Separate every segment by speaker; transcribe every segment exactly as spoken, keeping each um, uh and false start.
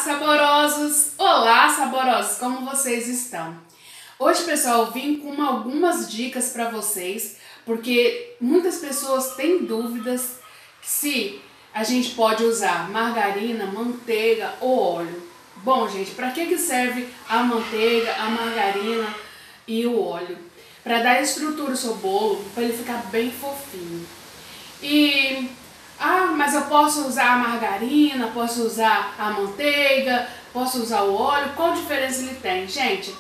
Speaker 1: saborosos! Olá, saborosos! Como vocês estão? Hoje, pessoal, eu vim com algumas dicas para vocês, porque muitas pessoas têm dúvidas se a gente pode usar margarina, manteiga ou óleo. Bom, gente, para que que serve a manteiga, a margarina e o óleo? Para dar estrutura ao seu bolo, para ele ficar bem fofinho. E ah, mas eu posso usar a margarina, posso usar a manteiga, posso usar o óleo. Qual diferença ele tem? Gente,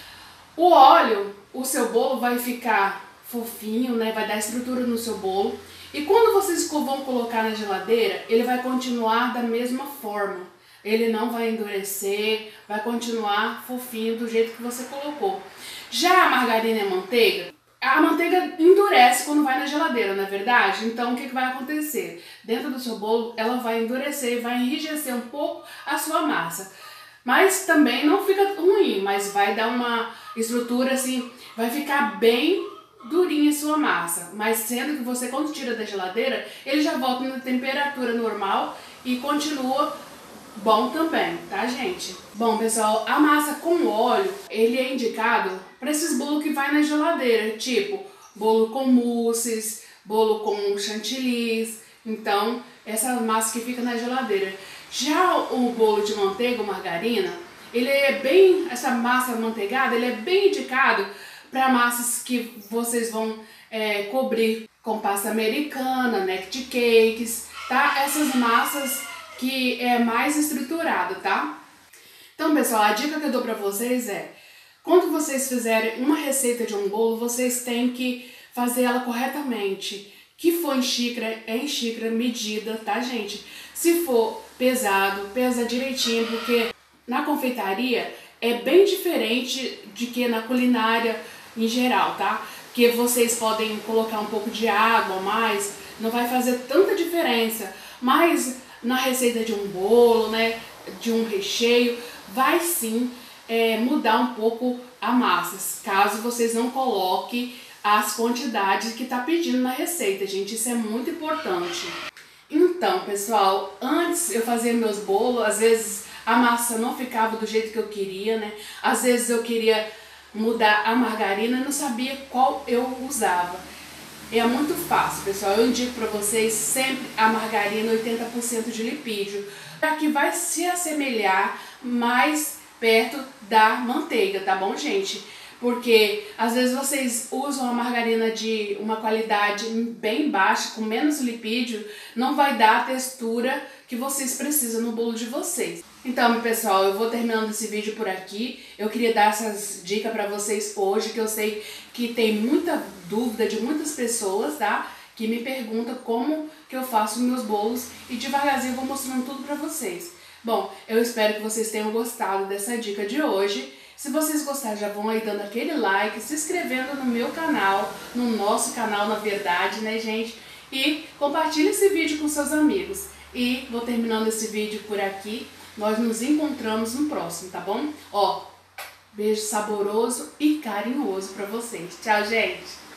Speaker 1: o óleo, o seu bolo vai ficar fofinho, né? Vai dar estrutura no seu bolo. E quando vocês vão colocar na geladeira, ele vai continuar da mesma forma. Ele não vai endurecer, vai continuar fofinho do jeito que você colocou. Já a margarina e a manteiga, a manteiga endurece quando vai na geladeira, não é verdade? Então o que, que vai acontecer? Dentro do seu bolo ela vai endurecer e vai enrijecer um pouco a sua massa. Mas também não fica ruim, mas vai dar uma estrutura assim, vai ficar bem durinha a sua massa. Mas sendo que você, quando tira da geladeira, ele já volta na temperatura normal e continua bom também, tá, gente? Bom, pessoal, a massa com óleo, ele é indicado para esses bolos que vai na geladeira, tipo bolo com mousses, bolo com chantilly. Então, essa massa que fica na geladeira. Já o bolo de manteiga ou margarina, ele é bem, essa massa manteigada, ele é bem indicado para massas que vocês vão é, cobrir com pasta americana, neck cakes, tá? Essas massas que é mais estruturado, tá? Então, pessoal, a dica que eu dou pra vocês é, quando vocês fizerem uma receita de um bolo, vocês têm que fazer ela corretamente. Que for em xícara, é em xícara, medida, tá, gente? Se for pesado, pesa direitinho, porque na confeitaria é bem diferente de que na culinária em geral, tá? Porque vocês podem colocar um pouco de água a mais, não vai fazer tanta diferença, mas na receita de um bolo, né, de um recheio, vai sim é, mudar um pouco a massa, caso vocês não coloquem as quantidades que tá pedindo na receita, gente, isso é muito importante. Então, pessoal, antes eu fazia meus bolos, às vezes a massa não ficava do jeito que eu queria, né, às vezes eu queria mudar a margarina e não sabia qual eu usava. É muito fácil, pessoal. Eu indico para vocês sempre a margarina oitenta por cento de lipídio, para que vai se assemelhar mais perto da manteiga, tá bom, gente? Porque às vezes vocês usam a margarina de uma qualidade bem baixa, com menos lipídio, não vai dar a textura que vocês precisam no bolo de vocês. Então, pessoal, eu vou terminando esse vídeo por aqui. Eu queria dar essas dicas para vocês hoje, que eu sei que tem muita dúvida de muitas pessoas, tá? Que me perguntam como que eu faço meus bolos e devagarzinho eu vou mostrando tudo para vocês. Bom, eu espero que vocês tenham gostado dessa dica de hoje. Se vocês gostaram, já vão aí dando aquele like, se inscrevendo no meu canal, no nosso canal, na verdade, né, gente? E compartilhe esse vídeo com seus amigos. E vou terminando esse vídeo por aqui. Nós nos encontramos no próximo, tá bom? Ó, beijo saboroso e carinhoso pra vocês. Tchau, gente!